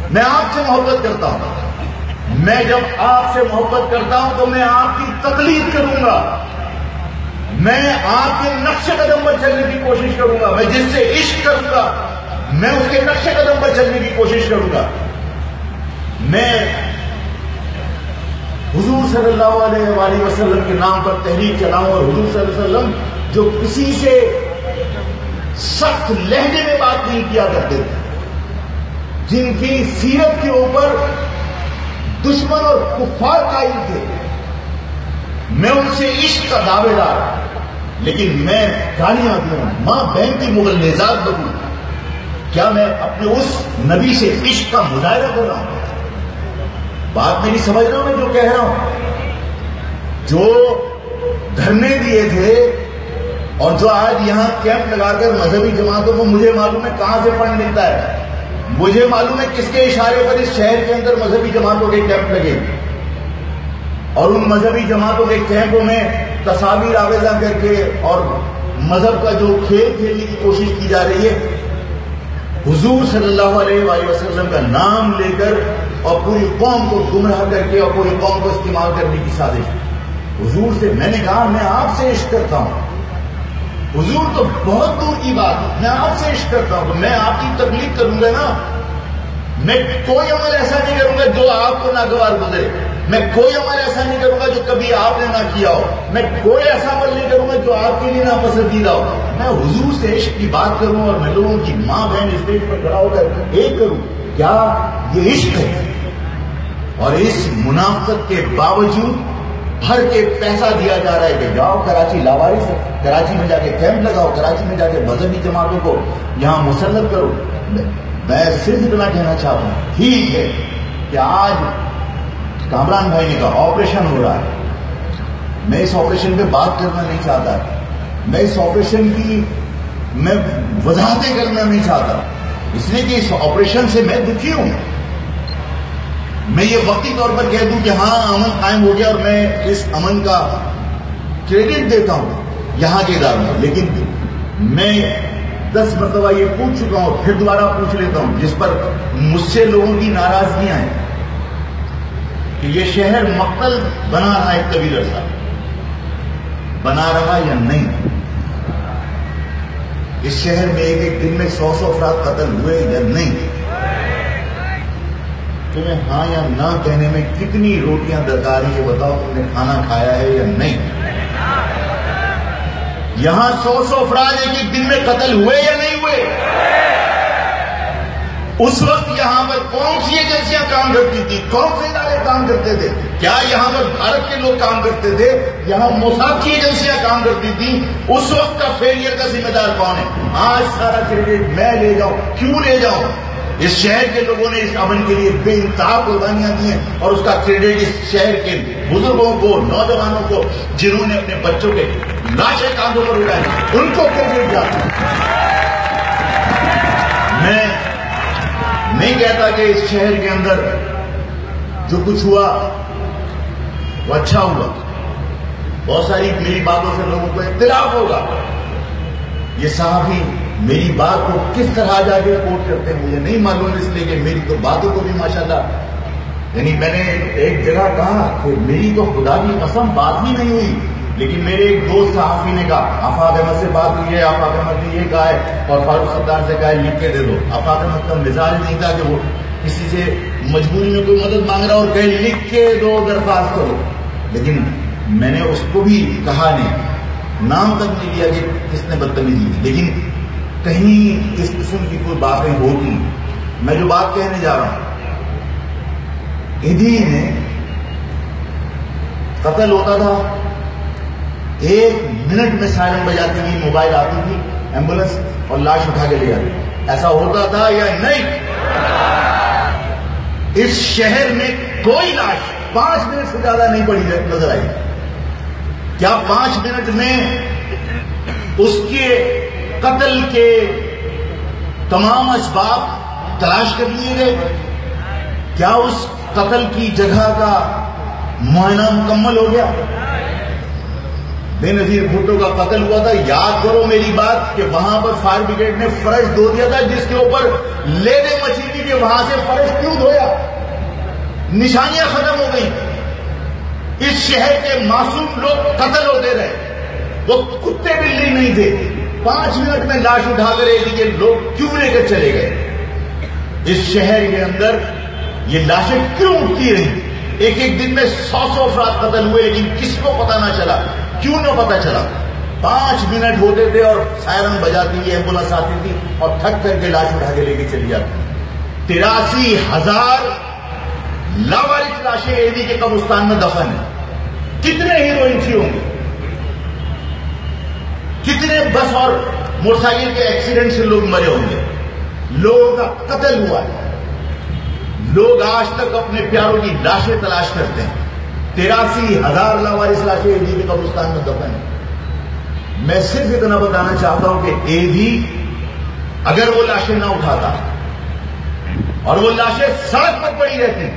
میں آپ سے محبت کرتا ہوں. میں جب آپ سے محبت کرتا ہوں تو میں آپ کی تقلید کروں گا. میں آپ کے نقش قدم پر چلنے کی کوشش کروں گا. میں جس سے عشق کروں گا میں اس کے نقش قدم پر چلنے کی کوشش کروں گا. میں حضور صلی اللہ علیہ وآلہ وسلم کے نام پر تحریک چلاؤں, اور حضور صلی اللہ علیہ وسلم جو کسی سے سخت لہجے میں بات نہیں کیا کرتے تھے, جن کی سیرت کے اوپر دشمن اور کفار قائم تھے, میں ان سے عشق کا دعوے دار, لیکن میں گالیاں دوں, ماں بہن کی مغلظات بدوں. کیا میں اپنے اس نبی سے عشق کا مظاہرہ کر رہا ہوں؟ بات میری سمجھ رہا ہوں میں جو کہہ رہا ہوں؟ جو دھرنے دیے تھے اور جو آج یہاں کیمپ لگا کر مذہبی جماعتوں کو, مجھے معلوم ہے کہاں سے فنڈ ملتا ہے, مجھے معلوم ہے کس کے اشارے پر اس شہر کے اندر مذہبی جماعتوں کے کیمپ لگے, اور ان مذہبی جماعتوں کے کیمپوں میں تصاویر آویزاں کر کے اور مذہب کا جو کھیل کھیلنے کی کوشش کی جا رہی ہے, حضور صلی اللہ علیہ وآلہ وسلم کا نام لے کر اور پوری قوم کو گمراہ کر کے اور پوری قوم کو استعمال کرنے کی سازش. حضور سے میں نے کہا میں آپ سے عشق کرتا ہوں. حضور تو بہت دور کی بات ہے, میں آپ سے عشق کرتا ہوں, تو میں آپ کی تقلید کروں گا نا. میں کوئی عمل ایسا نہیں کروں گا جو آپ کو ناگوار گزرے. میں کوئی عمل ایسا نہیں کروں گا جو کبھی آپ نے نہ کیا ہو. میں کوئی ایسا عمل نہیں کروں گا جو آپ کے لیے ناپسندیدہ ہو. میں حضور سے عشق کی بات کروں اور میں لوگوں کی ماں بہن اسٹیج پر کھڑا ہو کر ایک کروں. کیا یہ عشق ہے؟ اور اس منافقت کے باوجود بھر کے پیسہ دیا جا رہا ہے کہ جاؤ کراچی لاوارث, کراچی میں جا کے کیمپ لگاؤ, کراچی میں جا کے مذہبی جماعتوں کو یہاں مسلط کرو. میں صرف اتنا کہنا چاہتا ہوں, ٹھیک ہے کہ آج کامران بھائی نے کہا آپریشن ہو رہا ہے, میں اس آپریشن پہ بات کرنا نہیں چاہتا, میں اس آپریشن کی میں وضاحتیں کرنا نہیں چاہتا, اس لیے کہ اس آپریشن سے میں دکھی ہوں. میں یہ وقتی طور پر کہہ دوں کہ ہاں امن قائم ہو گیا اور میں اس امن کا کریڈٹ دیتا ہوں یہاں کے اداروں کو, لیکن میں 10 مرتبہ یہ پوچھ چکا ہوں, پھر دوبارہ پوچھ لیتا ہوں, جس پر مجھ سے لوگوں کی ناراضگیاں ہیں کہ یہ شہر مقتل بنا رہا ہے, طویل عرصہ بنا رہا یا نہیں. اس شہر میں ایک دن میں 100 افراد قتل ہوئے یا نہیں. تمہیں ہاں یا نہ کہنے میں کتنی روٹیاں درکار ہیں, یہ بتاؤ تم نے کھانا کھایا ہے یا نہیں. یہاں 100 افراد ایک دن میں قتل ہوئے یا نہیں ہوئے؟ اس وقت یہاں پر کون سی ایجنسیاں کام کرتی تھی, کون سے ادارے کام کرتے تھے؟ کیا یہاں پر بھارت کے لوگ کام کرتے تھے؟ یہاں موساد کی ایجنسیاں کام کرتی تھی. اس وقت کا فیلئر کا ذمہ دار کون ہے؟ آج سارا کریڈٹ میں لے جاؤں, کیوں لے جاؤں؟ اس شہر کے لوگوں نے اس امن کے لیے بے انتہا قربانیاں دی ہیں, اور اس کا کریڈٹ اس شہر کے بزرگوں کو, نوجوانوں کو, جنہوں نے اپنے بچوں کے لاشیں کاندھوں پر اڑائی, ان کو کریڈٹ جاتا ہے. میں نہیں کہتا کہ اس شہر کے اندر جو کچھ ہوا وہ اچھا ہوا, بہت ساری میری باتوں سے لوگوں کو اختلاف ہوگا. یہ صحافی میری بات کو کس طرح جا کے رپورٹ کرتے ہیں مجھے نہیں معلوم, اس لیے کہ میری تو باتوں کو بھی ماشاءاللہ, یعنی میں نے ایک جگہ کہا کہ میری تو خدا کی قسم بات ہی نہیں ہوئی, لیکن میرے ایک دوست صحافی نے کہا آفاق احمد سے بات ہوئی ہے, آفاق احمد نے یہ کہا ہے, اور فاروق ستار سے کہا ہے لکھ کے دے دو. آفاق احمد کا مزاج نہیں تھا کہ وہ کسی سے مجبوری میں کوئی مدد مانگ رہا اور کہے لکھ کے دو, درخواست کرو. لیکن میں نے اس کو بھی کہا نہیں, نام تک نہیں لیا کہ کس نے بدتمیزی کی, لیکن کہیں اس قسم کی کوئی باتیں ہوتی. میں جو بات کہنے جا رہا ہوں, انہی نے قتل ہوتا تھا, 1 منٹ میں سائرن بجاتی تھی, موبائل آتی تھی, ایمبولینس اور لاش اٹھا کے لے آتی. ایسا ہوتا تھا یا نہیں؟ اس شہر میں کوئی لاش 5 منٹ سے زیادہ نہیں پڑی نظر آئی. کیا 5 منٹ میں اس کے قتل کے تمام اسباب تلاش کر لیے گئے؟ کیا اس قتل کی جگہ کا معائنہ مکمل ہو گیا؟ بے نظیر بھٹو کا قتل ہوا تھا، یاد کرو میری بات کہ وہاں پر فائر بریگیڈ نے فرش دھو دیا تھا، جس کے اوپر لینے مچی تھی کہ وہاں سے فرش کیوں دھویا؟ نشانیاں ختم ہو گئی. اس شہر کے معصوم لوگ قتل ہوتے رہے، وہ کتے بلی نہیں تھے. 5 منٹ میں لاش اٹھا کر ایک کے لوگ کیوں لے کر چلے گئے؟ اس شہر کے اندر یہ لاشیں کیوں اٹھتی رہی؟ ایک دن میں 100 افراد قتل ہوئے، لیکن کسی کو پتا نہ چلا. کیوں نہ پتا چلا؟ 5 منٹ ہوتے تھے اور سائرن بجاتی تھی، ایمبولینس آتی تھی اور تھک کر کے لاش اٹھا کے لے کے چلی جاتی. 83,000 لاوارث لاشیں ایدی کے قبرستان میں دفن ہیں. کتنے ہیروئنس ہوں گے؟ کتنے بس اور موٹر سائیکل کے ایکسیڈنٹ سے لوگ مرے ہوں گے؟ لوگوں کا قتل ہوا ہے. لوگ آج تک اپنے پیاروں کی لاشیں تلاش کرتے ہیں. 83,000 لاوارث لاشیں ایدی کے قبرستان میں دفن ہیں. میں صرف اتنا بتانا چاہتا ہوں کہ ایدی اگر وہ لاشیں نہ اٹھاتا اور وہ لاشیں سڑک پر پڑی رہتی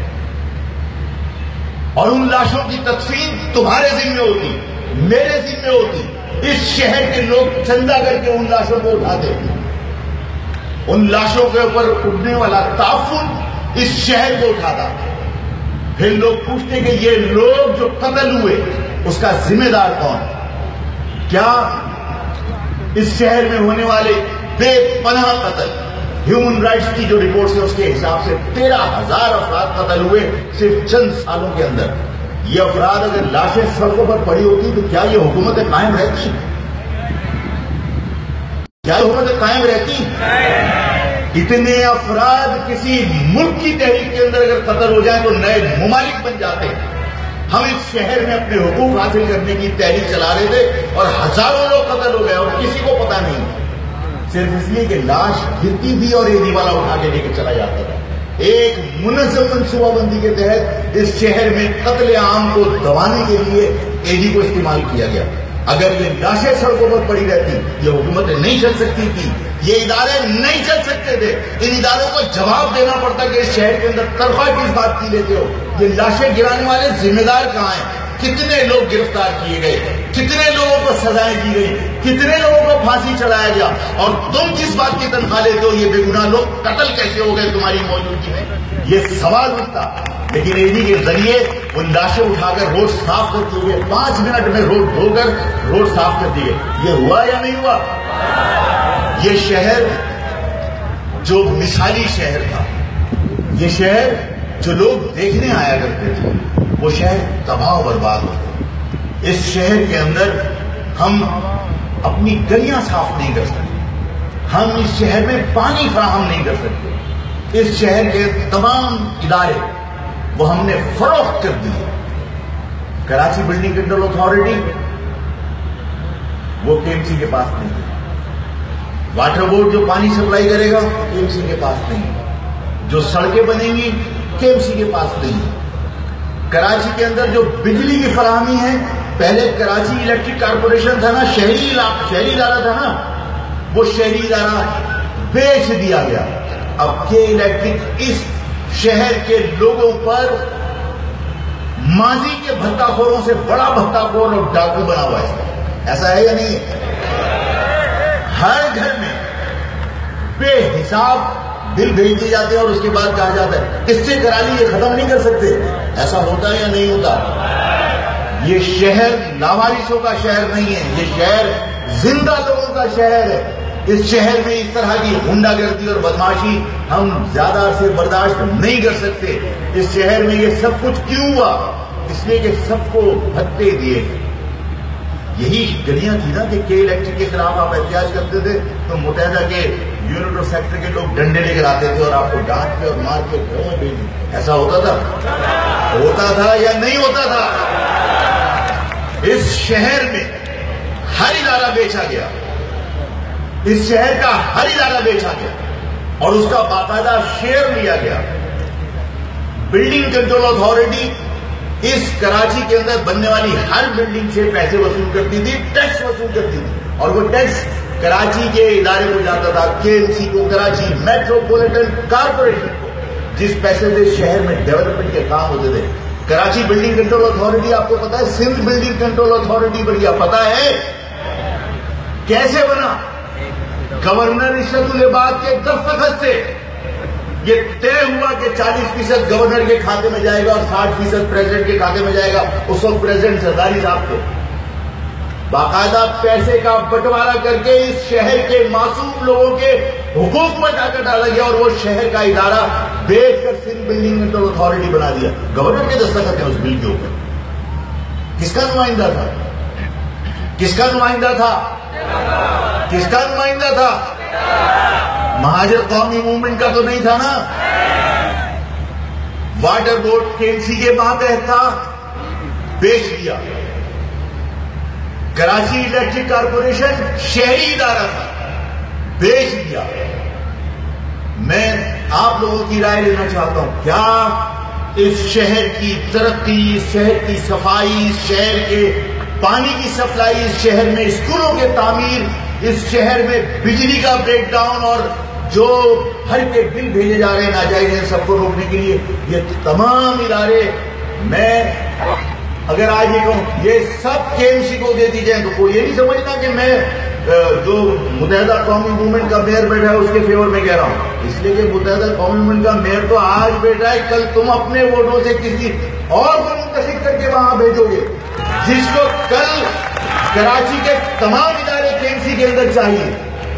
اور ان لاشوں کی تدفین تمہارے ذمہ ہوتی، میرے ذمہ ہوتی، اس شہر کے لوگ چندہ کر کے ان لاشوں کو اٹھاتے. ان لاشوں کے اوپر اٹھنے والا تعفن اس شہر کو اٹھاتا. پھر لوگ پوچھتے کہ یہ لوگ جو قتل ہوئے اس کا ذمہ دار کون؟ کیا اس شہر میں ہونے والے بے پناہ قتل، ہیومن رائٹس کی جو رپورٹس ہے اس کے حساب سے 13,000 افراد قتل ہوئے صرف چند سالوں کے اندر. یہ افراد اگر لاشیں سڑکوں پر پڑی ہوتی تو کیا یہ حکومتیں قائم رہتی؟ کیا یہ حکومتیں قائم رہتی؟ اتنے افراد کسی ملک کی تحریک کے اندر اگر قتل ہو جائیں تو نئے ممالک بن جاتے ہیں. ہم اس شہر میں اپنے حقوق حاصل کرنے کی تحریک چلا رہے تھے اور ہزاروں لوگ قتل ہو گئے اور کسی کو پتا نہیں، صرف اس لیے کہ لاش گرتی تھی اور ایدی والا اٹھا کے لے کے چلا جاتا تھا. ایک منظم منصوبہ بندی کے تحت اس شہر میں قتل عام کو دبانے کے لیے ایدی کو استعمال کیا گیا. اگر یہ لاشیں سڑکوں پر پڑی رہتی یہ حکومتیں نہیں چل سکتی تھی، یہ ادارے نہیں چل سکتے تھے. ان اداروں کو جواب دینا پڑتا کہ اس شہر کے اندر تنخواہ کس بات کی لیتے ہو؟ یہ لاشیں گرانے والے ذمہ دار کہاں ہیں؟ کتنے لوگ گرفتار کیے گئے؟ کتنے لوگوں کو سزائیں دی گئی؟ کتنے لوگوں کو پھانسی چڑھایا گیا؟ اور تم کس بات کی تنخواہ لیتے ہو؟ یہ بے گناہ لوگ قتل کیسے ہو گئے تمہاری موجودگی میں؟ یہ سوال اٹھتا. لیکن ایدی کے ذریعے وہ لاشیں اٹھا کر روڈ صاف کرتے ہوئے 5 منٹ میں روڈ دھو کر روڈ صاف کر دیے. یہ ہوا یا نہیں ہوا؟ یہ شہر جو مثالی شہر تھا، یہ شہر جو لوگ دیکھنے آیا کرتے تھے، وہ شہر تباہ و برباد ہو گئے. اس شہر کے اندر ہم اپنی گلیاں صاف نہیں کر سکتے، ہم اس شہر میں پانی فراہم نہیں کر سکتے. اس شہر کے تمام ادارے وہ ہم نے فروخت کر دیے. کراچی بلڈنگ کنٹرول اتھارٹی وہ کے ایم سی کے پاس نہیں ہے. واٹر بورڈ جو پانی سپلائی کرے گا کے ایم سی کے پاس نہیں ہے. جو سڑکیں بنیں گی کے ایم سی کے پاس نہیں ہے. کراچی کے اندر جو بجلی کی فراہمی ہے، پہلے کراچی الیکٹرک کارپوریشن تھا نا، شہری ادارہ تھا نا، وہ شہری ادارہ بیچ دیا گیا. اب کے الیکٹرک اس شہر کے لوگوں پر ماضی کے بھتہ خوروں سے بڑا بھتہ خور اور ڈاکو بنا ہوا ہے. ایسا ہے یا نہیں؟ ہر گھر میں بے حساب بل بھیج دیے جاتے ہیں اور اس کے بعد کہا جاتا ہے اس سے کرا لی، یہ ختم نہیں کر سکتے. ایسا ہوتا ہے یا نہیں ہوتا؟ یہ شہر لاوارثوں کا شہر نہیں ہے، یہ شہر زندہ لوگوں کا شہر ہے. اس شہر میں اس طرح کی غنڈہ گردی اور بدماشی ہم زیادہ عرصے برداشت نہیں کر سکتے. اس شہر میں یہ سب کچھ کیوں ہوا؟ اس لیے کہ سب کو بھتے دیے. یہی گلیاں تھی نا کہ کے الیکٹرک کے خلاف آپ احتجاج کرتے تھے تو متحدہ کے یونٹ اور سیکٹر کے لوگ ڈنڈے لے کر آتے تھے اور آپ کو ڈانٹ کے اور مار کے گھروں میں بھیج دیں. ایسا ہوتا تھا یا نہیں ہوتا تھا؟ اس شہر میں ہر ادارہ بیچا گیا، اس شہر کا ہر ادارہ بیچا گیا اور اس کا باقاعدہ شیئر لیا گیا. بلڈنگ کنٹرول اتھارٹی اس کراچی کے اندر بننے والی ہر بلڈنگ سے پیسے وصول کرتی تھی، ٹیکس وصول کرتی تھی، اور وہ ٹیکس کراچی کے ادارے کو جاتا تھا، کے ایم سی کو، کراچی میٹروپولیٹن کارپوریشن کو، جس پیسے سے شہر میں ڈیولپمنٹ کے کام ہوتے تھے. کراچی بلڈنگ کنٹرول اتھارٹی آپ کو پتا ہے سندھ بلڈنگ کنٹرول اتھارٹی بڑھیا پتا ہے کیسے بنا؟ گورنر ارشد العباد کے دستخط سے یہ طے ہوا کہ 40% گورنر کے کھاتے میں جائے گا اور 60% پریزیڈنٹ کے کھاتے میں جائے گا. اس وقت پریزیڈنٹ زرداری صاحب کو باقاعدہ پیسے کا بٹوارا کر کے اس شہر کے معصوم لوگوں کے حقوق پر ڈاکہ ڈالا گیا اور وہ شہر کا ادارہ بیچ کر سندھ بلڈنگ کنٹرول اتھارٹی بنا دیا. گورنر کے دستخط ہیں اس بل کے اوپر. کس کا نمائندہ تھا؟ کس کا نمائندہ تھا؟ کس کا نمائندہ تھا؟ مہاجر قومی موومنٹ کا تو نہیں تھا نا. واٹر بورڈ KMC کے ماتحت تھا, بیچ دیا. کراچی الیکٹرک کارپوریشن شہری ادارہ تھا, بیچ دیا. میں آپ لوگوں کی رائے لینا چاہتا ہوں, کیا اس شہر کی ترقی, اس شہر کی صفائی, اس شہر کے پانی کی سپلائی, اس شہر میں اسکولوں کے تعمیر, اس شہر میں بجلی کا بریک ڈاؤن اور جو ہر کے بل بھیجے جا رہے ہیں ناجائز ہیں سب کو روکنے کے لیے, یہ تمام ادارے میں اگر آج یہ کہوں یہ سب KMC کو دے دی جائیں تو کوئی یہ نہیں سمجھنا کہ میں جو متحدہ قومی موومنٹ کا میئر بیٹھا ہے اس کے فیور میں کہہ رہا ہوں. اس لیے کہ متحدہ قومی موومنٹ کا میئر تو آج بیٹھا ہے, کل تم اپنے ووٹوں سے کسی اور کو منتخب کر کے وہاں بھیجو گے جس کو کل کراچی کے تمام ادارے KMC کے اندر چاہیے.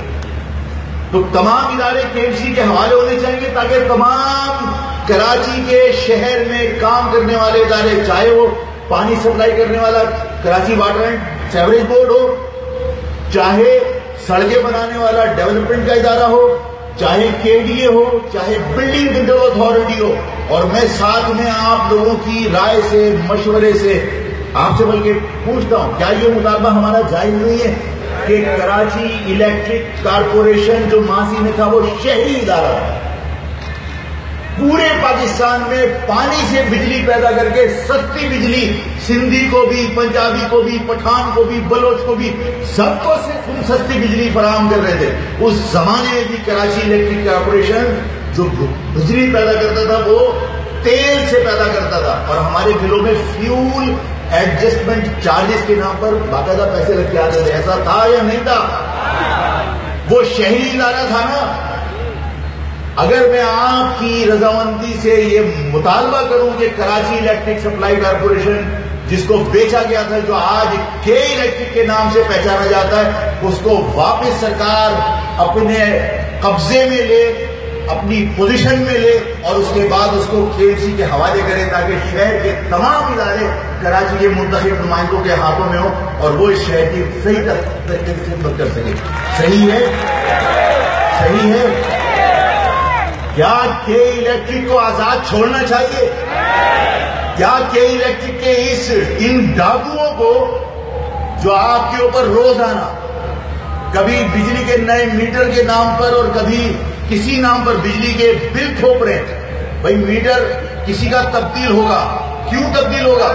تو تمام ادارے KMC کے حوالے ہونے چاہیے تاکہ تمام کراچی کے شہر میں کام کرنے والے ادارے, چاہے وہ پانی سپلائی کرنے والا Karachi water and sewerage board ہو, چاہے سڑکیں بنانے والا ڈیولپمنٹ کا ادارہ ہو, چاہے KDA ہو, چاہے بلڈنگ کنٹرول اتھارٹی ہو. اور میں ساتھ میں آپ لوگوں کی رائے سے, مشورے سے, آپ سے بلکہ پوچھتا ہوں, کیا یہ مطالبہ ہمارا جائز نہیں ہے کہ کراچی الیکٹرک کارپوریشن جو ماضی میں تھا وہ شہری ادارہ تھا, پورے پاکستان میں پانی سے بجلی پیدا کر کے سستی بجلی سندھی کو بھی, پنجابی کو بھی, پٹھان کو بھی, بلوچ کو بھی, سب کو سستی بجلی فراہم کر رہے تھے. اس زمانے میں بھی کراچی الیکٹرک کارپوریشن جو بجلی پیدا کرتا تھا وہ تیل سے پیدا کرتا تھا اور ہمارے بلوں میں فیول ایڈجسٹمنٹ چارجز کے نام پر باقاعدہ پیسے رکھ کے آتے تھے. ایسا تھا یا نہیں تھا؟ وہ شہری ادارہ تھا نا. اگر میں آپ کی رضامندی سے یہ مطالبہ کروں کہ کراچی الیکٹرک سپلائی کارپوریشن جس کو بیچا گیا تھا, جو آج کے الیکٹرک کے نام سے پہچانا جاتا ہے, اس کو واپس سرکار اپنے قبضے میں لے, اپنی پوزیشن میں لے اور اس کے بعد اس کو KMC کے حوالے کرے تاکہ شہر کے تمام ادارے کراچی کے منتخب نمائندوں کے ہاتھوں میں ہوں اور وہ اس شہر کی صحیح طریقے سے خدمت کر سکے. صحیح ہے؟ صحیح ہے؟ کیا الیکٹرک کو آزاد چھوڑنا چاہیے؟ کیا الیکٹرک کے ان ڈاکوؤں کو جو آپ کے اوپر روزانہ کبھی بجلی کے نئے میٹر کے نام پر اور کبھی کسی نام پر بجلی کے بل تھوپ رہے ہیں, بھائی میٹر کسی کا تبدیل ہوگا, کیوں تبدیل ہوگا؟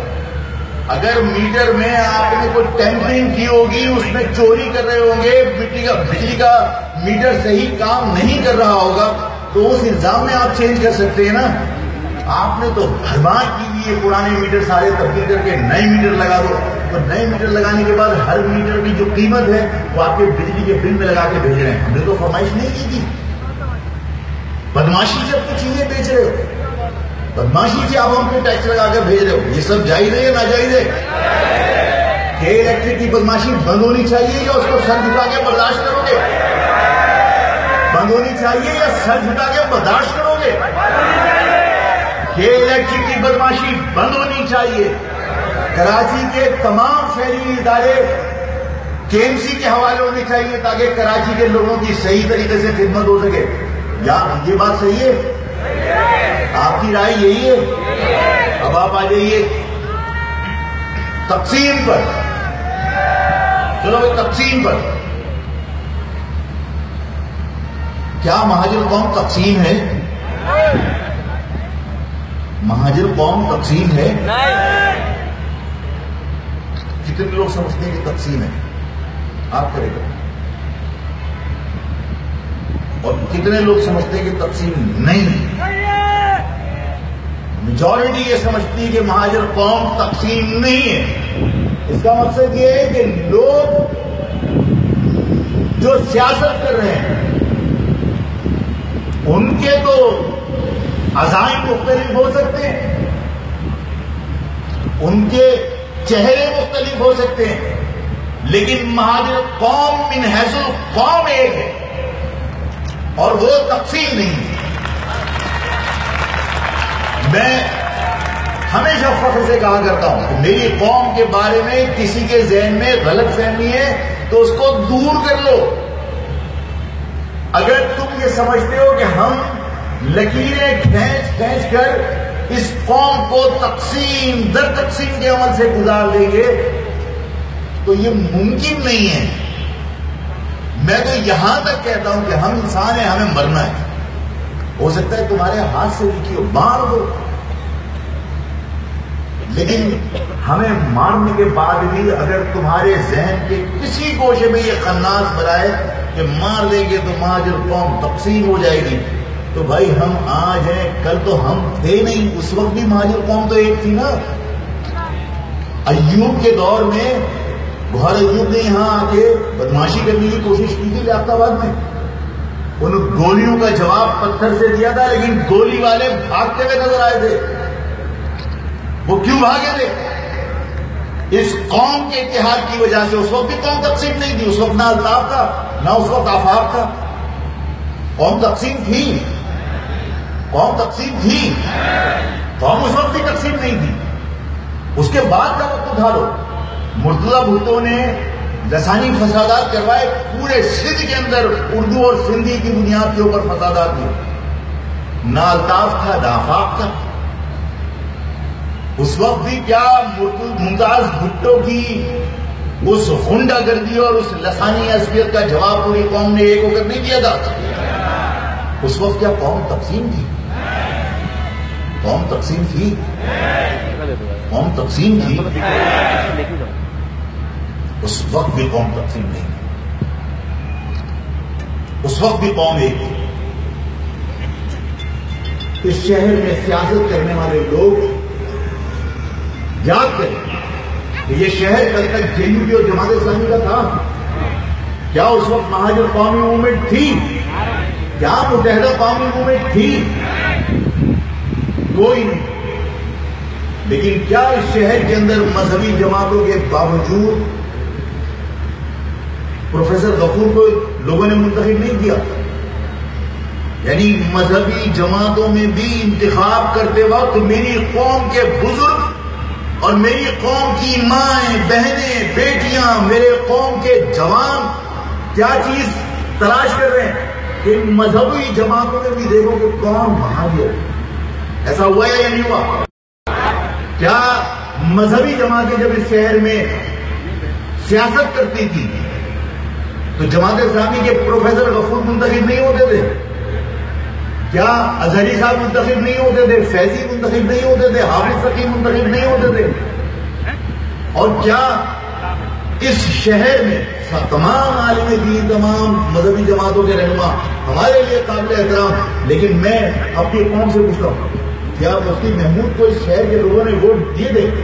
اگر میٹر میں آپ نے کوئی ٹیمپرنگ کی ہوگی, اس میں چوری کر رہے ہوں گے, بجلی کا میٹر صحیح کام نہیں کر رہا ہوگا تو اس الزام میں آپ چینج کر سکتے ہیں نا. آپ نے تو بھرمار کی ہوئی ہے, پرانے میٹر سارے تبدیل کر کے نئے میٹر لگا دو, اور نئے میٹر لگانے کے بعد ہر میٹر کی جو قیمت ہے وہ آپ کے بجلی کے بل میں لگا کے بھیج رہے ہیں. ہم نے تو فرمائش نہیں کی تھی. بدماشی سے اپنی چیزیں بیچ رہے ہو, بدماشی سے آپ ہم کو ٹیکس لگا کر بھیج رہے ہو. یہ سب جائز ہے یا ناجائز ہے؟ کہ الیکٹرک کی بدماشی بند ہونی چاہیے یا اس کو سر جھکا کے برداشت کرو گے؟ بند ہونی چاہیے یا سر جھکا کے برداشت کرو گے؟ کہ الیکٹرک کی بدماشی بند ہونی چاہیے. کراچی کے تمام شہری ادارے KMC کے حوالے ہونے چاہیے تاکہ کراچی کے لوگوں کی صحیح طریقے سے خدمت ہو سکے. یا یہ بات صحیح ہے؟ آپ کی رائے یہی ہے؟ اب آپ آ جائیے تقسیم پر. چلو تقسیم پر, کیا مہاجر قوم تقسیم ہے؟ مہاجر قوم تقسیم ہے؟ کتنے لوگ سمجھتے ہیں کہ تقسیم ہے؟ آپ کرے گا. اور کتنے لوگ سمجھتے ہیں کہ تقسیم نہیں ہے؟ میجورٹی یہ سمجھتی ہے کہ مہاجر قوم تقسیم نہیں ہے. اس کا مقصد یہ ہے کہ لوگ جو سیاست کر رہے ہیں ان کے تو عزائم مختلف ہو سکتے ہیں، ان کے چہرے مختلف ہو سکتے ہیں، لیکن مہاجر قوم من حیث القوم ایک ہے اور وہ تقسیم نہیں ہے. میں ہمیشہ فخر سے کہا کرتا ہوں کہ میری قوم کے بارے میں کسی کے ذہن میں غلط فہمی ہے تو اس کو دور کر لو. اگر تم یہ سمجھتے ہو کہ ہم لکیریں کھینچ کھینچ کر اس قوم کو تقسیم در تقسیم کے عمل سے گزار دیں گے تو یہ ممکن نہیں ہے. میں تو یہاں تک کہتا ہوں کہ ہم انسان ہیں، ہمیں مرنا ہے. ہو سکتا ہے تمہارے ہاتھ سے لکھی ہو، مار دو، لیکن ہمیں مارنے کے بعد بھی اگر تمہارے ذہن کے کسی گوشے میں یہ خناس بنائے کہ مار دیں گے تو مہاجر قوم تقسیم ہو جائے گی، تو بھائی ہم آج ہیں، کل تو ہم تھے نہیں. اس وقت بھی مہاجر قوم تو ایک تھی نا. ایوب کے دور میں گوھر ایوب نے یہاں آ کے بدماشی کرنے کی کوشش کی تھی لیاقت آباد میں. ان گولیوں کا جواب پتھر سے دیا تھا، لیکن گولی والے بھاگتے ہوئے نظر آئے تھے. وہ کیوں بھاگے تھے؟ اس قوم کے اتحاد کی وجہ سے. اس وقت بھی قوم تقسیم نہیں تھی، اس وقت نہ الطاف تھا نہ اس وقت آفاق تھا. قوم تقسیم تھی، قوم تقسیم تھی، قوم اس وقت بھی تقسیم نہیں تھی. اس کے بعد کا وقت اٹھا لو. مرتضی بھٹو نے لسانی فسادات کروائے پورے سندھ کے اندر، اردو اور سندھی کی بنیاد کے اوپر فسادات ہوئے. نہ الطاف تھا نہ آفاق تھا. اس وقت بھی کیا ممتاز بھٹو کی اس غنڈہ گردی اور اس لسانی عصبیت کا جواب پوری قوم نے ایک ہو کر نہیں دیا تھا؟ اس وقت کیا قوم تقسیم تھی؟ قوم تقسیم تھی، قوم تقسیم تھی. اس وقت بھی قوم تقسیم نہیں تھی، اس وقت بھی قوم ایک تھی. اس شہر میں سیاست کرنے والے لوگ یاد کریں کہ یہ شہر کل تک جے یو پی اور جماعت اسلامی کا تھا. کیا اس وقت مہاجر قومی موومنٹ تھی؟ کیا متحدہ قومی موومنٹ تھی؟ کوئی نہیں. لیکن کیا اس شہر کے اندر مذہبی جماعتوں کے باوجود پروفیسر غفور کو لوگوں نے منتخب نہیں کیا؟ یعنی مذہبی جماعتوں میں بھی انتخاب کرتے وقت میری قوم کے بزرگ اور میری قوم کی مائیں، بہنیں، بیٹیاں، میرے قوم کے جوان کیا چیز تلاش کر رہے ہیں کہ مذہبی جماعتوں میں بھی دیکھو کہ کون وہاں گیا. ایسا ہوا ہے یا نہیں ہوا؟ کیا مذہبی جماعتیں جب اس شہر میں سیاست کرتی تھی تو جماعت اسلامی کے پروفیسر غفور منتخب نہیں ہوتے تھے؟ کیا ازہری صاحب منتخب نہیں ہوتے تھے؟ فیضی منتخب نہیں ہوتے تھے؟ حافظ سقی منتخب نہیں ہوتے تھے؟ اور کیا اس شہر میں تمام عالم دین، تمام مذہبی جماعتوں کے رہنما ہمارے لیے قابل احترام، لیکن میں اپنی قوم سے پوچھتا ہوں کیا مفتی محمود کو اس شہر کے لوگوں نے ووٹ دیے تھے؟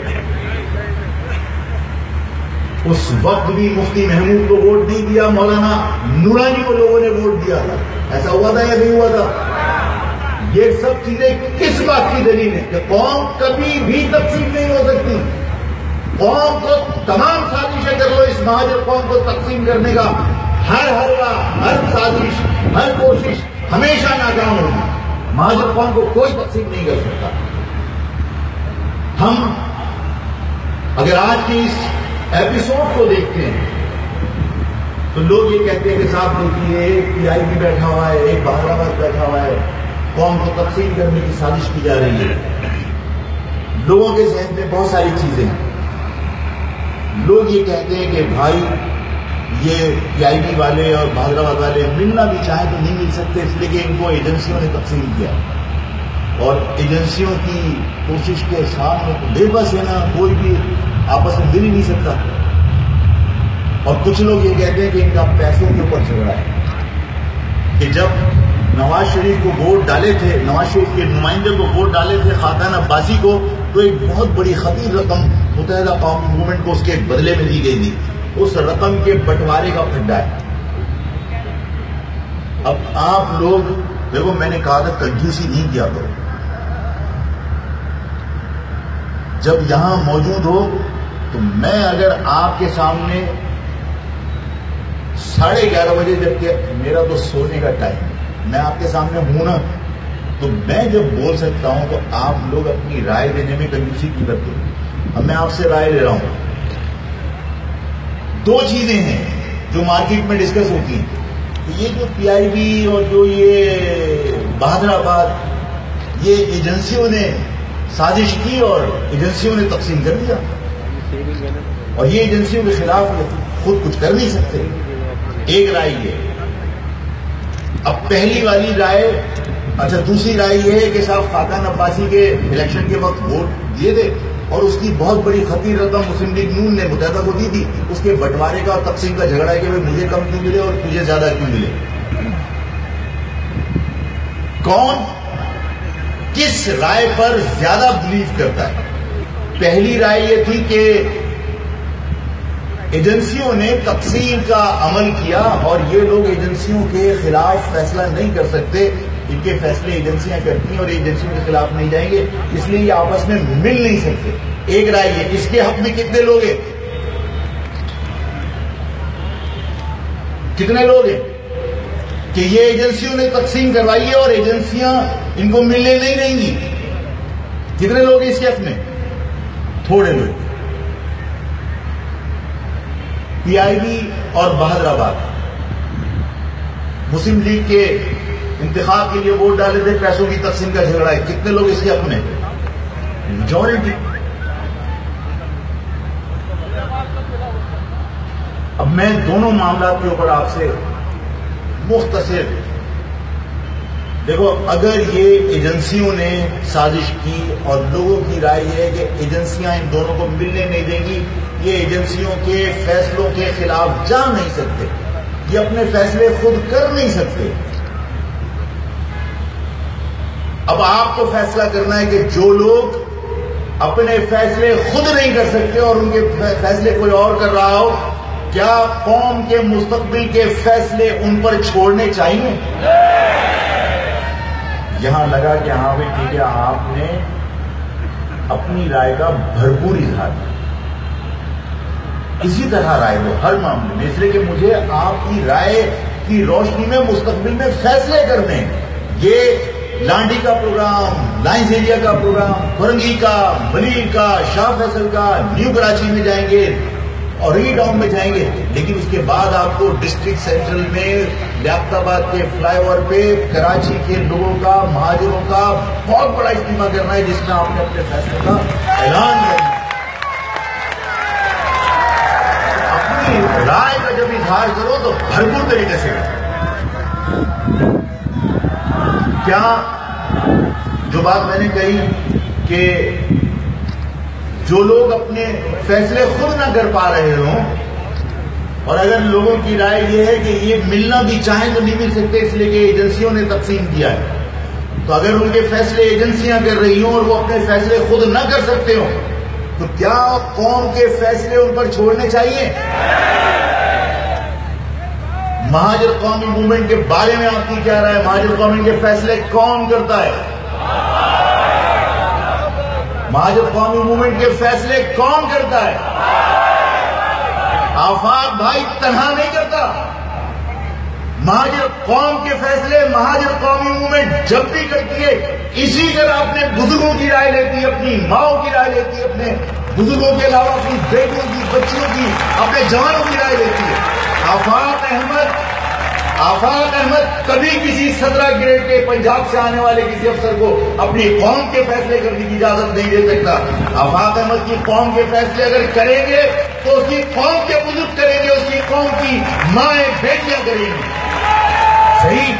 اس وقت بھی مفتی محمود کو ووٹ نہیں دیا، مولانا نورانی کو لوگوں نے ووٹ دیا تھا. ایسا ہوا تھا یا نہیں ہوا تھا؟ یہ سب چیزیں کس بات کی دلیل ہے کہ قوم کبھی بھی تقسیم نہیں ہو سکتی. قوم کو تمام سازشیں کر لو، اس مہاجر قوم کو تقسیم کرنے کا ہر حلقہ، ہر سازش، ہر کوشش ہمیشہ ناکام ہوگی. مہاجر قوم کو کوئی تقسیم نہیں کر سکتا. ہم اگر آج کے اس ایپیسوڈ کو دیکھتے ہیں تو لوگ یہ کہتے ہیں کہ صاحب دیکھیے ایک پی آئی بی بیٹھا ہوا ہے، ایک بہادر آباد بیٹھا ہوا ہے، قوم کو تقسیم کرنے کی سازش کی جا رہی ہے. لوگوں کے ذہن میں بہت ساری چیزیں ہیں. لوگ یہ کہتے ہیں کہ بھائی یہ پی آئی بی والے اور بہادر آباد والے ملنا بھی چاہیں تو نہیں مل سکتے، اس لیے کہ ان کو ایجنسیوں نے تقسیم کیا اور ایجنسیوں کی کوشش کے سامنے بے بس ہے نا، کوئی بھی آپس میں مل ہی نہیں سکتا. اور کچھ لوگ یہ کہتے ہیں کہ ان کا پیسوں کے اوپر جھگڑا ہے کہ جب نواز شریف کو ووٹ ڈالے تھے، نواز شریف کے نمائندے کو ووٹ ڈالے تھے خاقان عباسی کو، تو ایک بہت بڑی خطیر رقم متحدہ قومی موومنٹ کو اس کے بدلے میں دی گئی تھی. اس رقم کے بٹوارے کا پھڈا ہے. اب آپ لوگ دیکھو، میں نے کہا تھا کنجوسی نہیں کیا کرو. جب یہاں موجود ہو تو میں اگر آپ کے سامنے 11:30 بجے، جبکہ میرا تو سونے کا ٹائم ہے، میں آپ کے سامنے ہوں نا، تو میں جب بول سکتا ہوں تو آپ لوگ اپنی رائے دینے میں کنجوسی کیوں کرتے ہیں؟ اب میں آپ سے رائے لے رہا ہوں. 2 چیزیں ہیں جو مارکیٹ میں ڈسکس ہوتی ہیں. یہ جو پی آئی بی اور جو یہ بہادر آباد، یہ ایجنسیوں نے سازش کی اور ایجنسیوں نے تقسیم کر دیا، اور یہ ایجنسیوں کے خلاف خود کچھ کر نہیں سکتے. ایک رائے یہ. اب پہلی والی رائے، اچھا دوسری رائے یہ ہے کہ صاحب خاقان عباسی کے الیکشن کے وقت ووٹ دیے تھے اور اس کی بہت بڑی خطیر رقم مسلم لیگ نون نے متحدہ کو دی تھی، اس کے بٹوارے کا اور تقسیم کا جھگڑا ہے کہ مجھے کم کیوں ملے اور تجھے زیادہ کیوں ملے. کون کس رائے پر زیادہ بلیو کرتا ہے؟ پہلی رائے یہ تھی کہ ایجنسیوں نے تقسیم کا عمل کیا اور یہ لوگ ایجنسیوں کے خلاف فیصلہ نہیں کر سکتے، ان کے فیصلے ایجنسیاں کرتی ہیں اور ایجنسیوں کے خلاف نہیں جائیں گے، اس لیے یہ آپس میں مل نہیں سکتے. ایک رائے یہ. اس کے حق میں کتنے لوگ ہیں؟ کتنے لوگ ہیں کہ یہ ایجنسیوں نے تقسیم کروائی ہے اور ایجنسیاں ان کو ملنے نہیں دیں گی؟ کتنے لوگ ہیں اس کے حق میں؟ تھوڑے لوگ. پی آئی بی اور بہادر آباد مسلم لیگ کے انتخاب کے لیے ووٹ ڈالے تھے، پیسوں کی تقسیم کا جھگڑا ہے. کتنے لوگ اس کے حق میں؟ میجورٹی. اب میں دونوں معاملات کے اوپر آپ سے مختصر، دیکھو اگر یہ ایجنسیوں نے سازش کی اور لوگوں کی رائے یہ ہے کہ ایجنسیاں ان دونوں کو ملنے نہیں دیں گی، یہ ایجنسیوں کے فیصلوں کے خلاف جا نہیں سکتے، یہ اپنے فیصلے خود کر نہیں سکتے. اب آپ کو فیصلہ کرنا ہے کہ جو لوگ اپنے فیصلے خود نہیں کر سکتے اور ان کے فیصلے کوئی اور کر رہا ہو، کیا قوم کے مستقبل کے فیصلے ان پر چھوڑنے چاہیے؟ یہاں لگا کہ ہاں بھائی ٹھیک ہے، آپ نے اپنی رائے کا بھرپور اظہار کیا. اسی طرح رائے دو ہر معاملے میں، اس لیے کہ مجھے آپ کی رائے کی روشنی میں مستقبل میں فیصلے کرنے ہیں. یہ لانڈی کا پروگرام، لائنز ایریا کا پروگرام، فرنگی کا، ملیل کا، شاہ فیصل کا، نیو کراچی میں جائیں گے اور ری ٹاؤن میں جائیں گے، لیکن اس کے بعد آپ کو ڈسٹرکٹ سینٹرل میں لیاقت آباد کے فلائی اوور پہ کراچی کے لوگوں کا، مہاجروں کا بہت بڑا اجتماع کرنا ہے جس میں آپ نے اپنے فیصلے کا اعلان کرنا ہے. اپنی رائے کا جب اظہار کرو تو بھرپور طریقے سے کرو. کیا جو بات میں نے کہی کہ جو لوگ اپنے فیصلے خود نہ کر پا رہے ہوں، اور اگر لوگوں کی رائے یہ ہے کہ یہ ملنا بھی چاہیں تو نہیں مل سکتے اس لیے کہ ایجنسیوں نے تقسیم کیا ہے، تو اگر ان کے فیصلے ایجنسیاں کر رہی ہوں اور وہ اپنے فیصلے خود نہ کر سکتے ہوں، تو کیا قوم کے فیصلے ان پر چھوڑنے چاہیے؟ مہاجر قومی موومنٹ کے بارے میں آپ کی کیا رائے ہے؟ مہاجر قومی کے فیصلے کون کرتا ہے؟ مہاجر قومی موومنٹ کے فیصلے کون کرتا ہے؟ آفاق بھائی تنہا نہیں کرتا. مہاجر قوم کے فیصلے مہاجر قومی موومنٹ جب بھی کرتی ہے، اسی طرح اپنے بزرگوں کی رائے لیتی ہے، اپنی ماؤں کی رائے لیتی ہے، اپنے بزرگوں کے علاوہ اپنی بیٹوں کی، بچیوں کی، اپنے جوانوں کی رائے لیتی ہے. آفاق احمد کبھی کسی 17 گریڈ کے پنجاب سے آنے والے کسی افسر کو اپنی قوم کے فیصلے کرنے کی اجازت نہیں دے سکتا. آفاق احمد کی قوم کے فیصلے اگر کریں گے تو اس کی قوم کے بزرگ کریں گے، اس کی قوم کی مائیں بیٹیاں کریں گی. صحیح.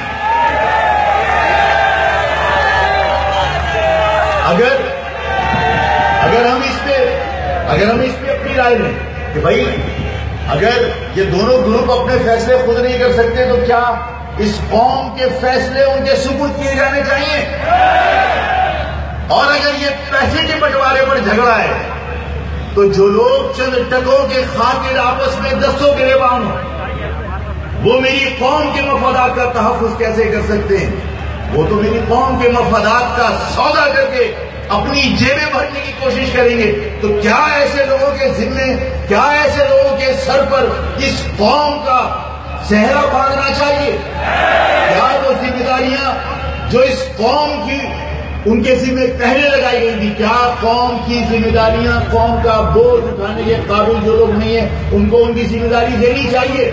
اگر ہم اس پہ اپنی رائے لیں کہ بھائی اگر یہ دونوں گروپ اپنے فیصلے خود نہیں کر سکتے تو کیا اس قوم کے فیصلے ان کے سپرد کیے جانے چاہیے. اور اگر یہ پیسے کے بٹوارے پر جھگڑا ہے تو جو لوگ چند ٹکوں کے خاطر آپس میں دستوں گریبان ہوں وہ میری قوم کے مفادات کا تحفظ کیسے کر سکتے ہیں؟ وہ تو میری قوم کے مفادات کا سودا کر کے اپنی جیبیں بھرنے کی کوشش کریں گے. تو کیا ایسے لوگوں کے ذمے، کیا ایسے لوگوں کے سر پر اس قوم کا صحرا باندھنا چاہیے؟ کیا وہ ذمہ داریاں جو اس قوم کی ان کے ذمہ پہلے لگائی گئی تھی، کیا قوم کی ذمہ داریاں، قوم کا بوجھ اٹھانے کے قابل جو لوگ نہیں ہیں ان کو ان کی ذمہ داری دینی چاہیے؟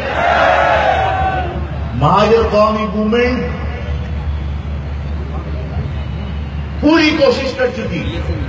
مہاجر قومی موومنٹ پوری کوشش کر چکی،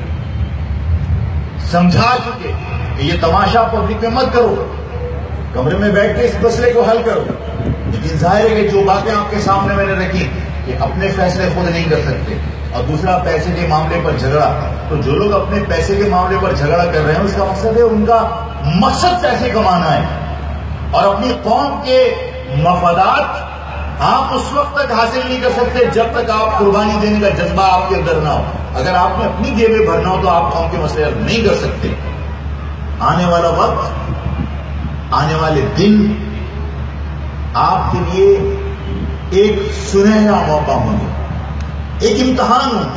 سمجھا چکے کہ یہ تماشا پبلک میں مت کرو، کمرے میں بیٹھ کے اس مسئلے کو حل کرو. لیکن ظاہر ہے کہ جو باتیں آپ کے سامنے میں نے رکھی کہ اپنے فیصلے خود نہیں کر سکتے، اور دوسرا پیسے کے معاملے پر جھگڑا. تو جو لوگ اپنے پیسے کے معاملے پر جھگڑا کر رہے ہیں اس کا مقصد ہے، ان کا مقصد پیسے کمانا ہے، اور اپنی قوم کے مفادات آپ اس وقت تک حاصل نہیں کر سکتے جب تک آپ قربانی دینے کا جذبہ آپ کے اندر نہ ہو. اگر آپ نے اپنی جیبیں بھرنا ہو تو آپ قوم کے مسئلے حل نہیں کر سکتے. آنے والا وقت، آنے والے دن آپ کے لیے ایک سنہرا موقع ہوں گے، ایک امتحان ہوں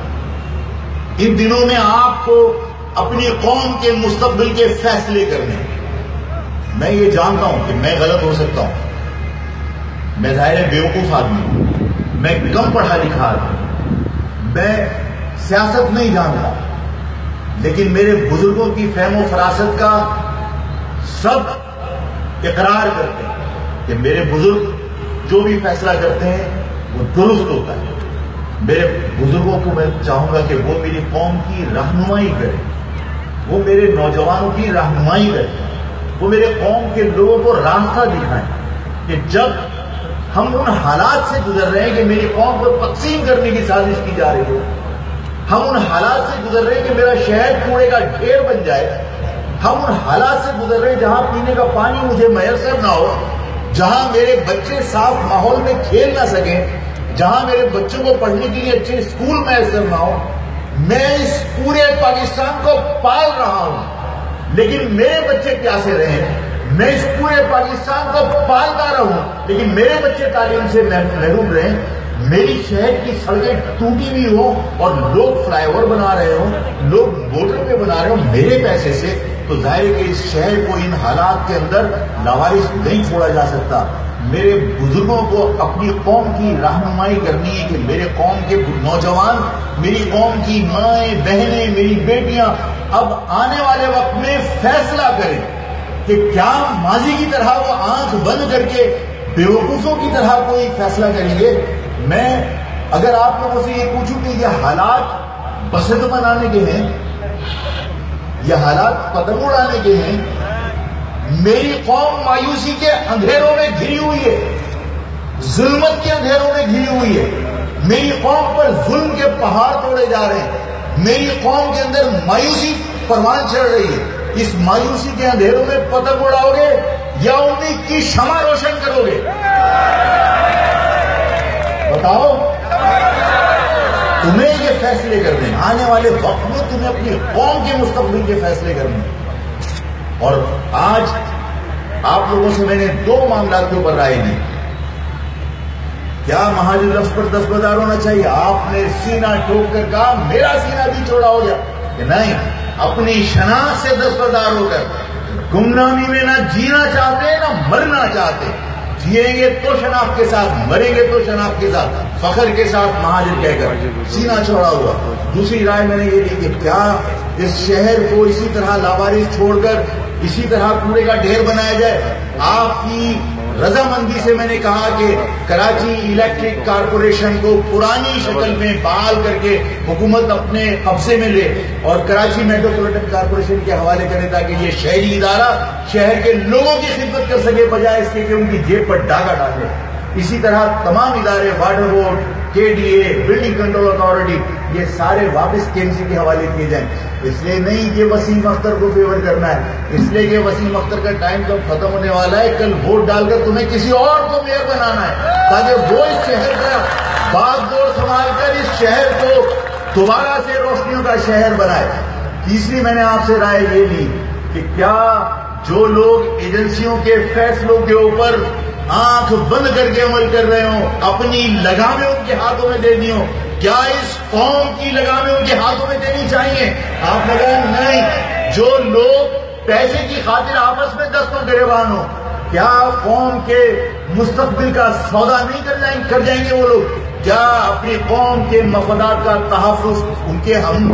گے. ان دنوں میں آپ کو اپنی قوم کے مستقبل کے فیصلے کرنے. میں یہ جانتا ہوں کہ میں غلط ہو سکتا ہوں، میں ظاہر بیوقوف آدمی ہوں، میں کم پڑھا لکھا آدمی، میں سیاست نہیں جانتا، لیکن میرے بزرگوں کی فہم و فراست کا سب اقرار کرتے ہیں کہ میرے بزرگ جو بھی فیصلہ کرتے ہیں وہ درست ہوتا ہے. میرے بزرگوں کو میں چاہوں گا کہ وہ میری قوم کی رہنمائی کرے، وہ میرے نوجوانوں کی رہنمائی کرے، وہ میرے قوم کے لوگوں کو راستہ دکھائیں کہ جب ہم ان حالات سے گزر رہے ہیں کہ میری قوم کو تقسیم کرنے کی سازش کی جا رہی ہو، ہم ان حالات سے گزر رہے ہیں کہ میرا شہر کوڑے کا ڈھیر بن جائے، ہم ان حالات سے گزر رہے ہیں جہاں پینے کا پانی مجھے میسر نہ ہو، جہاں میرے بچے صاف ماحول میں کھیل نہ سکیں، جہاں میرے بچوں کو پڑھنے کے لیے اچھے اسکول میسر نہ ہو. میں اس پورے پاکستان کو پال رہا ہوں لیکن میرے بچے پیاسے رہے. میں اس پورے پاکستان کو پالتا رہوں لیکن میرے بچے تعلیم سے محروم رہے. میری شہر کی سڑکیں ٹوٹی ہوئی ہوں اور لوگ فلائی اوور بنا رہے ہوں، لوگ موٹر پہ بنا رہے ہوں میرے پیسے سے. تو ظاہر ہے کہ اس شہر کو ان حالات کے اندر لاوارث نہیں چھوڑا جا سکتا. میرے بزرگوں کو اپنی قوم کی رہنمائی کرنی ہے کہ میرے قوم کے نوجوان، میری قوم کی مائیں بہنیں، میری بیٹیاں اب آنے والے وقت میں فیصلہ کریں کہ کیا ماضی کی طرح وہ آنکھ بند کر کے بیوقوفوں کی طرح کوئی فیصلہ کریں گے. میں اگر آپ لوگوں سے یہ پوچھوں کہ یہ حالات بسط بنانے کے ہیں، یہ حالات پتنگ اڑانے کے ہیں، میری قوم مایوسی کے اندھیروں میں گھری ہوئی ہے، ظلمت کے اندھیروں میں گھری ہوئی ہے، میری قوم پر ظلم کے پہاڑ توڑے جا رہے ہیں، میری قوم کے اندر مایوسی پروان چڑھ رہی ہے. اس مایوسی کے اندھیروں میں پتنگ اڑاؤ گے یا امید کی شمع روشن کرو گے؟ بتاؤ. تمہیں یہ فیصلے کرنے آنے والے وقت میں، تمہیں اپنی قوم کے مستقبل کے فیصلے کرنے. اور آج آپ لوگوں سے میں نے دو معاملات کے اوپر رائے دی. کیا مہاجر لفظ پر دستبردار ہونا چاہیے؟ آپ نے سینہ ٹھوک کر کہا میرا سینہ بھی چوڑا ہو گیا کہ نہیں، اپنی شناخت سے دستبردار ہو کر گمنامی میں نہ جینا چاہتے نہ مرنا چاہتے. جیئیں گے تو شناخت کے ساتھ، مریں گے تو شناخت کے ساتھ، فخر کے ساتھ مہاجر کہہ کر سینہ چھوڑا ہوا. دوسری رائے میں نے یہ دی کہ کیا اس شہر کو اسی طرح لاوارث چھوڑ کر اسی طرح کوڑے کا ڈھیر بنایا جائے؟ آپ کی رضامندی سے میں نے کہا کہ کراچی الیکٹرک کارپوریشن کو پرانی شکل میں بحال کر کے حکومت اپنے قبضے میں لے اور کراچی میٹروپولیٹن کارپوریشن کے حوالے کرے تاکہ یہ شہری ادارہ شہر کے لوگوں کی خدمت کر سکے بجائے اس کے کہ ان کی جیب پر ڈاکہ ڈالے. اسی طرح تمام ادارے، water board, KDA, building control authority, یہ سارے واپس KMC کے حوالے کیے جائیں. اس لیے نہیں کہ وسیم اختر کو فیور کرنا ہے، اس لیے کہ وسیم اختر کا ٹائم تو ختم ہونے والا ہے. کل ووٹ ڈال کر تمہیں کسی اور کو میئر بنانا ہے تاکہ وہ اس شہر کا باغ دور سنبھال کر اس شہر کو دوبارہ سے روشنیوں کا شہر بنائے. تیسری میں نے آپ سے رائے یہ لی کہ کیا جو لوگ ایجنسیوں کے فیصلوں کے اوپر آنکھ بند کر کے عمل کر رہے ہوں، اپنی لگامیں ان کے ہاتھوں میں دے دی ہوں، کیا اس قوم کی لگامیں ان کے ہاتھوں میں دینی چاہیے؟ آپ نے کہا نہیں. جو لوگ پیسے کی خاطر آپس میں دستوں گریبان ہوں، کیا قوم کے مستقبل کا سودا نہیں کر جائیں گے وہ لوگ؟ کیا اپنی قوم کے مفادات کا تحفظ ان کے ہم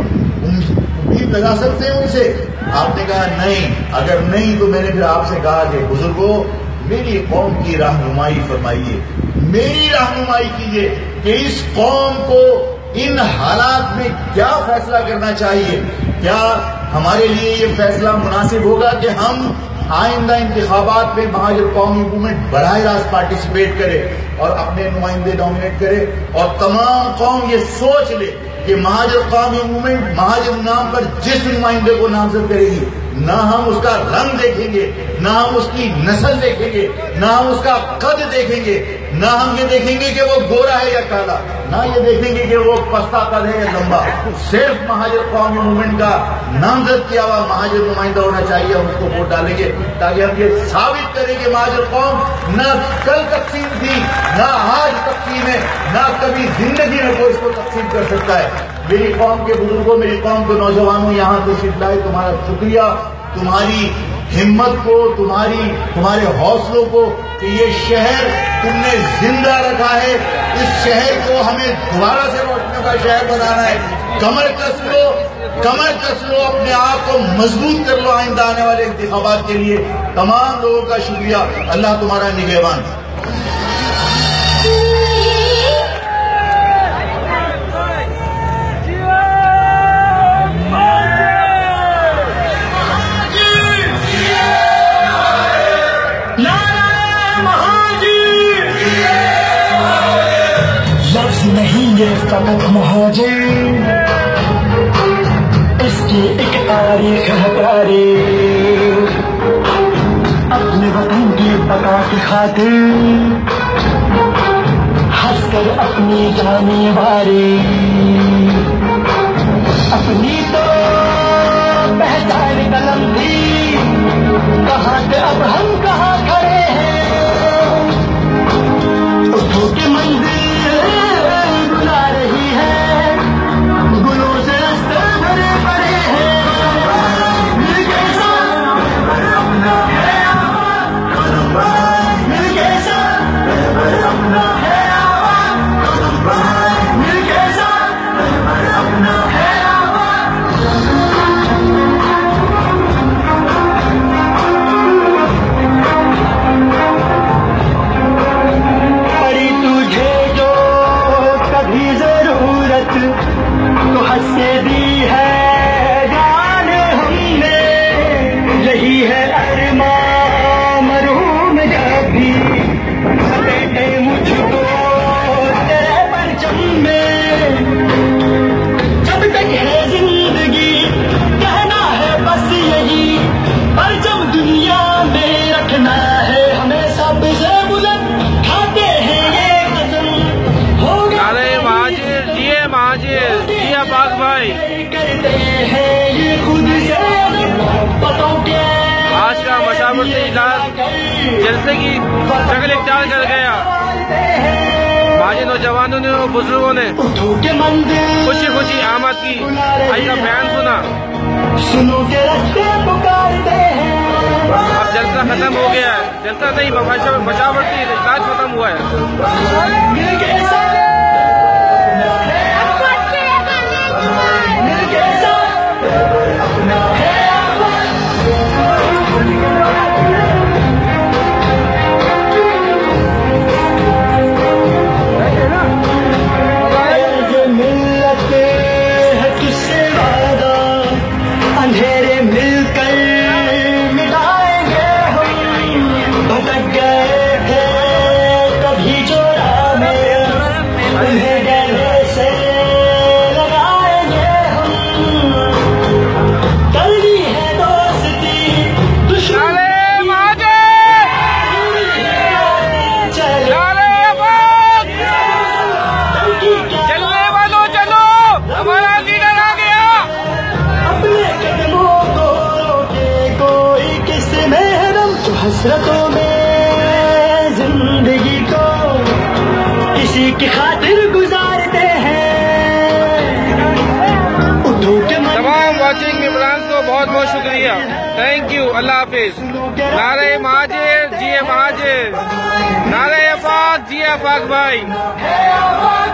امید لگا سکتے ہیں ان سے؟ آپ نے کہا نہیں. اگر نہیں تو میں نے پھر آپ سے کہا کہ بزرگوں میری قوم کی رہنمائی فرمائیے، میری رہنمائی کیجیے کہ اس قوم کو ان حالات میں کیا فیصلہ کرنا چاہیے. کیا ہمارے لیے یہ فیصلہ مناسب ہوگا کہ ہم آئندہ انتخابات میں مہاجر قومی موومنٹ براہ راست پارٹیسپیٹ کرے اور اپنے نمائندے نامنیٹ کرے، اور تمام قوم یہ سوچ لے کہ مہاجر قومی موومنٹ مہاجر نام پر جس نمائندے کو نامزد کرے گی، نہ ہم اس کا رنگ دیکھیں گے، نہ ہم اس کی نسل دیکھیں گے، نہ ہم اس کا قد دیکھیں گے، نہ ہم یہ دیکھیں گے کہ وہ گورا ہے یا کالا، نہ یہ دیکھیں گے کہ وہ پستہ قد ہے یا لمبا. صرف مہاجر قومی موومنٹ کا نامزد کیا ہوا مہاجر نمائندہ ہونا چاہیے. ہم اس کو ووٹ ڈالیں گے تاکہ ہم یہ ثابت کریں کہ مہاجر قوم نہ کل تقسیم تھی، نہ آج تقسیم ہے، نہ کبھی زندگی میں کوئی اس کو تقسیم کر سکتا ہے. میری قوم کے بزرگوں، میری قوم کے نوجوانوں، یہاں تشریف لائے، تمہارا شکریہ، تمہاری ہمت کو، تمہارے حوصلوں کو کہ یہ شہر تم نے زندہ رکھا ہے. اس شہر کو ہمیں دوبارہ سے روشنیوں کا شہر بنانا ہے. کمر کس لو، اپنے آپ کو مضبوط کر لو آئندہ آنے والے انتخابات کے لیے. تمام لوگوں کا شکریہ. اللہ تمہارا نگہبان. نہیں یہ فقط مہاجر، اس کی ایک تاریخ ہے پیاری. اپنے وطن کی بقا کی خاطر ہنس کر اپنی جانی باری. اپنی تو پہچان قلم تھی، کہاں سے اب ہم کہاں کھڑے ہیں. اٹھو کے منزل آج کا مشاورتی اجلاس جلسے کی شکل اختیار کر گیا. مہاجر نوجوانوں نے اور بزرگوں نے خوشی خوشی آمد کی. آج کا بیان سنا. اب جلسہ ختم ہو گیا ہے. جلسہ نہیں، مشاورتی اجلاس ختم ہوا ہے. کبھی چورا میں حسرتوں میں زندگی کو کسی کی خاطر گزارتے ہیں. اٹھو کے تمام واچنگ ممبران کو بہت بہت شکریہ. Thank you. اللہ حافظ. نعرہ مہاجر جی مہاجر. نعرہ پاک جی پاک بھائی.